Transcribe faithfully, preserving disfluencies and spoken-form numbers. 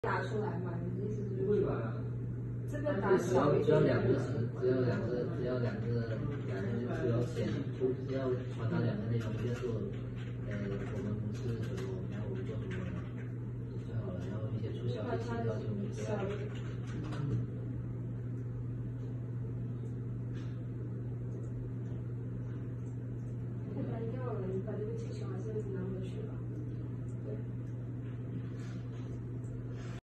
打出来吗？你的意思是？ 会吧？ 这个打小一点。 只要两个词，只要两个，只要两个，两个只要写出，只要传达两个内容，就是呃，我们不是什么，然后我们做什么就好了，然后写出消息，消息我们不要。